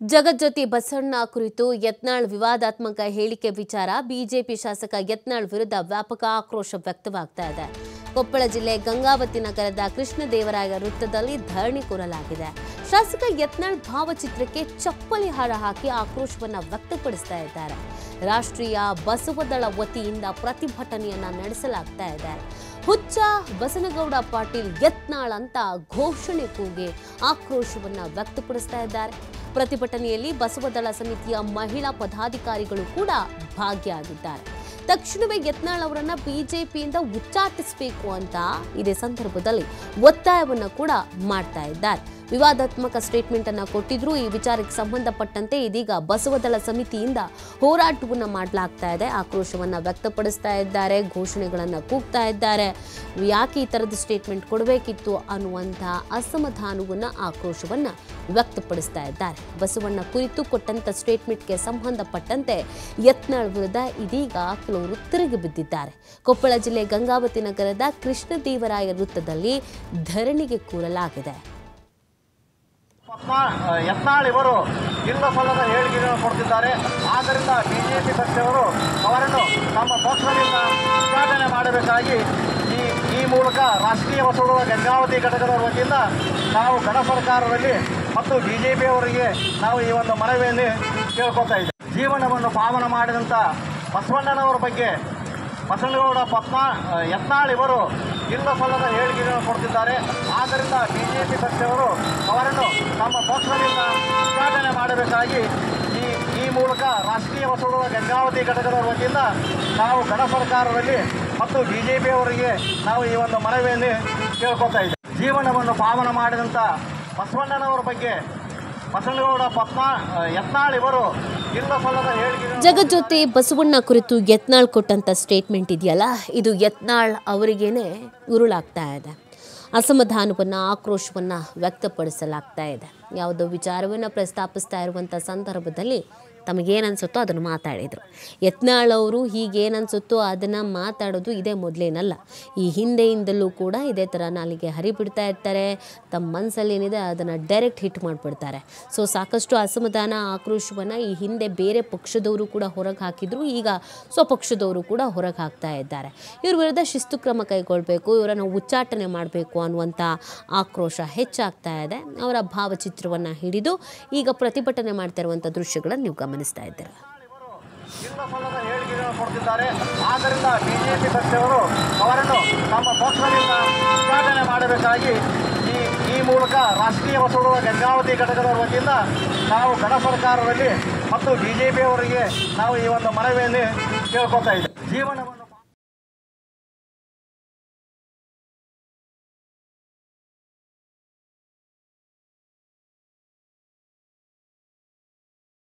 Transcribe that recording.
ಜಗಜ್ಯೋತಿ ಬಸವಣ್ಣ ಕುರಿತು ಯತ್ನಾಳ್ ವಿವಾದಾತ್ಮಕ ಹೇಳಿಕೆ ವಿಚಾರ ಬಿಜೆಪಿ ಶಾಸಕ ಯತ್ನಾಳ್ ವಿರುದ್ಧ ವ್ಯಾಪಕ ಆಕ್ರೋಶ ವ್ಯಕ್ತವಾಗ್ತಾ ಇದೆ. ಕೊಪ್ಪಳ ಜಿಲ್ಲೆ ಗಂಗಾವತಿ ನಗರದ ಕೃಷ್ಣದೇವರಾಯ ವೃತ್ತದಲ್ಲಿ ಧರಣಿ ಕೂರಲಾಗಿದೆ. ಶಾಸಕ ಯತ್ನಾಳ್ ಭಾವಚಿತ್ರಕ್ಕೆ ಚಪ್ಪಲಿ ಹಾರ ಹಾಕಿ ಆಕ್ರೋಶವನ್ನ ವ್ಯಕ್ತಪಡಿಸ್ತಾ ಇದ್ದಾರೆ. ರಾಷ್ಟ್ರೀಯ ಬಸವದಳ ವತಿಯಿಂದ ಪ್ರತಿಭಟನೆಯನ್ನ ನಡೆಸಲಾಗ್ತಾ ಇದೆ. ಹುಚ್ಚ ಬಸನಗೌಡ ಪಾಟೀಲ್ ಯತ್ನಾಳ್ ಅಂತ ಘೋಷಣೆ ಕೂಗಿ ಆಕ್ರೋಶವನ್ನ ವ್ಯಕ್ತಪಡಿಸ್ತಾ ಇದ್ದಾರೆ. ಪ್ರತಿಭಟನೆಯಲ್ಲಿ ಬಸವದಳ ಸಮಿತಿಯ ಮಹಿಳಾ ಪದಾಧಿಕಾರಿಗಳು ಕೂಡ ಭಾಗಿಯಾಗಿದ್ದಾರೆ. ತಕ್ಷಣವೇ ಯತ್ನಾಳ್ ಅವರನ್ನ ಬಿಜೆಪಿಯಿಂದ ಉಚ್ಚಾಟಿಸಬೇಕು ಅಂತ ಇದೇ ಸಂದರ್ಭದಲ್ಲಿ ಒತ್ತಾಯವನ್ನ ಕೂಡ ಮಾಡ್ತಾ ಇದ್ದಾರೆ. ವಿವಾದಾತ್ಮಕ ಸ್ಟೇಟ್ಮೆಂಟ್ ಅನ್ನ ಕೊಟ್ಟಿದ್ರು. ಈ ವಿಚಾರಕ್ಕೆ ಸಂಬಂಧಪಟ್ಟಂತೆ ಇದೀಗ ಬಸವದಳ ಸಮಿತಿಯಿಂದ ಹೋರಾಟವನ್ನ ಮಾಡಲಾಗ್ತಾ ಇದೆ. ಆಕ್ರೋಶವನ್ನ ವ್ಯಕ್ತಪಡಿಸ್ತಾ ಇದ್ದಾರೆ, ಘೋಷಣೆಗಳನ್ನ ಕೂಗ್ತಾ ಇದ್ದಾರೆ. ಯಾಕೆ ಈ ತರದ ಸ್ಟೇಟ್ಮೆಂಟ್ ಕೊಡಬೇಕಿತ್ತು ಅನ್ನುವಂತಹ ಅಸಮಾಧಾನವನ್ನ, ಆಕ್ರೋಶವನ್ನ ವ್ಯಕ್ತಪಡಿಸ್ತಾ ಇದ್ದಾರೆ. ಬಸವಣ್ಣ ಕುರಿತು ಕೊಟ್ಟಂತ ಸ್ಟೇಟ್ಮೆಂಟ್ಗೆ ಸಂಬಂಧಪಟ್ಟಂತೆ ಯತ್ನಾಳ್ ವಿರುದ್ಧ ಇದೀಗ ಕೆಲವರು ತಿರುಗಿ ಬಿದ್ದಿದ್ದಾರೆ. ಕೊಪ್ಪಳ ಜಿಲ್ಲೆ ಗಂಗಾವತಿ ನಗರದ ಕೃಷ್ಣದೇವರಾಯ ವೃತ್ತದಲ್ಲಿ ಧರಣಿಗೆ ಕೂರಲಾಗಿದೆ. ಯತ್ನಾಳ್ ಇವರು ಇಲ್ಲ ಸಲ್ಲದ ಹೇಳಿಕೆಗಳನ್ನು ಕೊಡ್ತಿದ್ದಾರೆ. ಆದ್ದರಿಂದ ಬಿಜೆಪಿ ಪಕ್ಷವರು ಅವರನ್ನು ತಮ್ಮ ಪಕ್ಷದಿಂದ ಉಚ್ಚಾಟನೆ ಮಾಡಬೇಕಾಗಿ ಈ ಮೂಲಕ ರಾಷ್ಟ್ರೀಯ ಬಸವದಳ ಗಂಗಾವತಿ ಘಟಕದ ವತಿಯಿಂದ ನಾವು ಗಣ ಸರ್ಕಾರದಲ್ಲಿ ಮತ್ತು ಬಿಜೆಪಿಯವರಿಗೆ ನಾವು ಈ ಒಂದು ಮನವಿಯನ್ನು ಕೇಳ್ಕೊತಾ ಇದ್ದೇವೆ. ಜೀವನವನ್ನು ಪಾವನ ಮಾಡಿದಂಥ ಬಸವಣ್ಣನವರ ಬಗ್ಗೆ ಬಸನಗೌಡ ಯತ್ನಾಳ್ ಇವರು ಇಲ್ಲ ಸಲ್ಲದ ಹೇಳಿಕೆಗಳನ್ನು ಕೊಡ್ತಿದ್ದಾರೆ. ಆದ್ದರಿಂದ ಬಿಜೆಪಿ ಪಕ್ಷವರು ಅವರನ್ನು ತಮ್ಮ ಪಕ್ಷದಿಂದ ಉಚ್ಚಾಟನೆ ಮಾಡಬೇಕಾಗಿ ಈ ಮೂಲಕ ರಾಷ್ಟ್ರೀಯ ಬಸವದಳ ಗಂಗಾವತಿ ಘಟಕದ ವತಿಯಿಂದ ನಾವು ಗಣ ಸರ್ಕಾರದಲ್ಲಿ ಮತ್ತು ಬಿಜೆಪಿಯವರಿಗೆ ನಾವು ಈ ಒಂದು ಮನವಿಯನ್ನು ಕೇಳ್ಕೊತಾ ಇದ್ದೇವೆ. ಜೀವನವನ್ನು ಪಾವನ ಮಾಡಿದಂಥ ಬಸವಣ್ಣನವರ ಬಗ್ಗೆ ಬಸನಗೌಡ ಯತ್ನಾಳ್ ಇವರು ಇಲ್ಲ ಸಲ್ಲದ ಹೇಳಿಕೆ. ಜಗಜ್ಯೋತಿ ಬಸವಣ್ಣ ಕುರಿತು ಯತ್ನಾಳ್ ಕೊಟ್ಟಂತ ಸ್ಟೇಟ್ಮೆಂಟ್ ಇದೆಯಲ್ಲ, ಇದು ಯತ್ನಾಳ್ ಅವರಿಗೇನೆ ಉರುಳಾಗ್ತಾ ಇದೆ. ಅಸಮಾಧಾನವನ್ನು, ಆಕ್ರೋಶವನ್ನು ವ್ಯಕ್ತಪಡಿಸಲಾಗ್ತಾ ಇದೆ. ಯಾವುದೋ ವಿಚಾರವನ್ನು ಪ್ರಸ್ತಾಪಿಸ್ತಾ ಇರುವಂಥ ಸಂದರ್ಭದಲ್ಲಿ ತಮಗೇನನ್ಸುತ್ತೋ ಅದನ್ನು ಮಾತಾಡಿದರು. ಯತ್ನಾಳ್ ಅವರು ಹೀಗೇನನ್ಸುತ್ತೋ ಅದನ್ನು ಮಾತಾಡೋದು ಇದೇ ಮೊದಲೇನಲ್ಲ. ಈ ಹಿಂದೆಯಿಂದಲೂ ಕೂಡ ಇದೇ ಥರ ನಾಲಿಗೆ ಹರಿಬಿಡ್ತಾ ಇರ್ತಾರೆ. ತಮ್ಮ ಮನಸ್ಸಲ್ಲಿ ಏನಿದೆ ಅದನ್ನು ಡೈರೆಕ್ಟ್ ಹಿಟ್ ಮಾಡಿಬಿಡ್ತಾರೆ. ಸೊ ಸಾಕಷ್ಟು ಅಸಮಾಧಾನ, ಆಕ್ರೋಶವನ್ನು ಈ ಹಿಂದೆ ಬೇರೆ ಪಕ್ಷದವರು ಕೂಡ ಹೊರಗೆ ಹಾಕಿದ್ರು. ಈಗ ಸ್ವಪಕ್ಷದವರು ಕೂಡ ಹೊರಗೆ ಹಾಕ್ತಾ ಇದ್ದಾರೆ. ಇವ್ರ ವಿರುದ್ಧ ಶಿಸ್ತು ಕ್ರಮ ಕೈಗೊಳ್ಳಬೇಕು, ಇವರನ್ನು ಉಚ್ಚಾಟನೆ ಮಾಡಬೇಕು ಅನ್ನುವಂಥ ಆಕ್ರೋಶ ಹೆಚ್ಚಾಗ್ತಾ ಇದೆ. ಅವರ ಭಾವಚಿತ್ರವನ್ನು ಹಿಡಿದು ಈಗ ಪ್ರತಿಭಟನೆ ಮಾಡ್ತಾ ಇರುವಂಥ ದೃಶ್ಯಗಳನ್ನು ನೀವು ಗಮನಿಸ್ತಾ ಇದ್ದೀರಾ. ಇಲ್ಲ ಸಲ್ಲದ ಹೇಳಿಕೆಗಳನ್ನು ಕೊಡ್ತಿದ್ದಾರೆ. ಆದ್ದರಿಂದ ಬಿಜೆಪಿ ಪಕ್ಷವರು ಅವರನ್ನು ತಮ್ಮ ಪಕ್ಷದಿಂದ ಉಚ್ಚಾಟನೆ ಮಾಡಬೇಕಾಗಿ ಈ ಮೂಲಕ ರಾಷ್ಟ್ರೀಯ ಬಸವದಳ ಗಂಗಾವತಿ ಘಟಕದ ವತಿಯಿಂದ ನಾವು ಗಣ ಸರ್ಕಾರದಲ್ಲಿ ಮತ್ತು ಬಿಜೆಪಿಯವರಿಗೆ ನಾವು ಈ ಒಂದು ಮನವಿಯನ್ನು ಕೇಳ್ಕೊತಾ ಇದ್ದೇವೆ. ಜೀವನವನ್ನು